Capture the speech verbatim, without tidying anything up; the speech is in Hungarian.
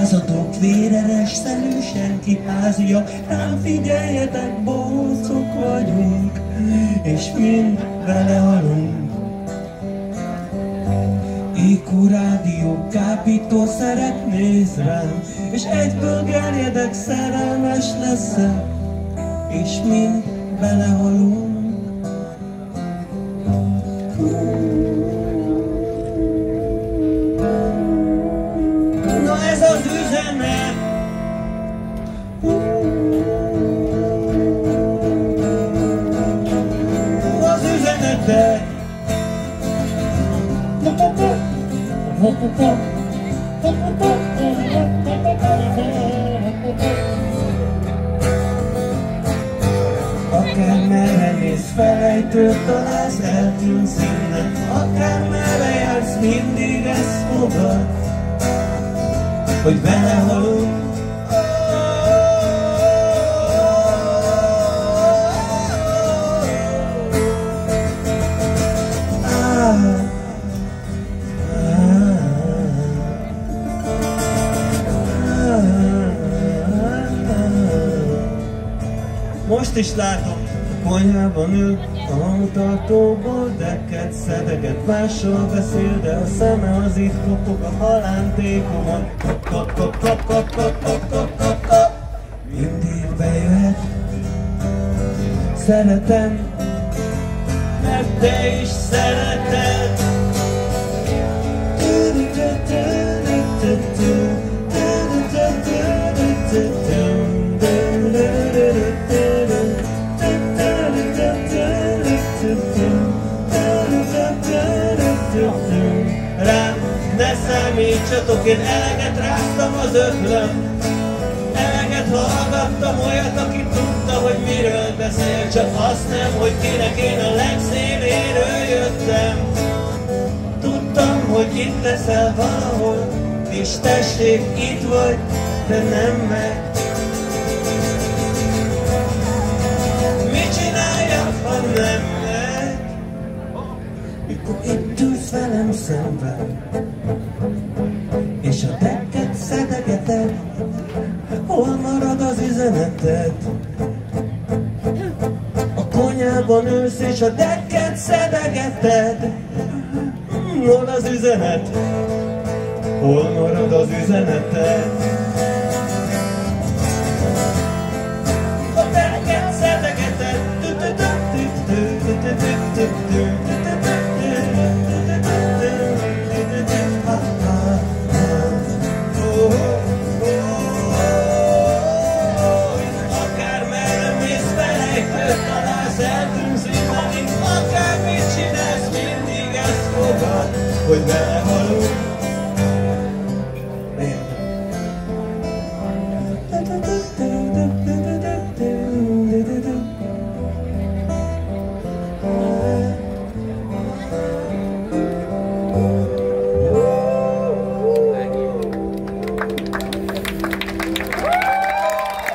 Lázadók, véreres szelű, senki háziak, rám figyeljetek, bohócok vagyunk, és mind belehalunk. í kú rádió, kábítószerek néz rám, és egyből gerjedek, szerelmes leszek, és mind belehalunk. Na ez az üzenet, az üzenetet. Akármerre nézz, felejtőt találsz, eltűnsz innen. Akármerre jársz, mindig ezt fogad, hogy belehalunk. Most is látom, konyhában ül a hangtartóból, dekket, szedeket, mással beszél, de a szeme az itt kopog a halántékomon. Kop, kop, kop, kop, kop, kop, kop, kop, kop, kop. Mindig bejöhet, szeretem, mert te is szereted. Rám ne számítsatok, én eleget ráztam az ötlöm, eleget hallgattam olyat, aki tudta, hogy miről beszél, csak azt nem, hogy kinek én a legszéléről jöttem. Tudtam, hogy itt leszel valahol, és tessék, itt vagy, de nem megy. Mit csináljak, ha nem megy? Mikor itt ülsz velem szemben, és a dekket szedegeted, hol marad az üzeneted? A konyhában ülsz, és a dekket szedegeted, hol az üzenet? Hol marad az üzeneted?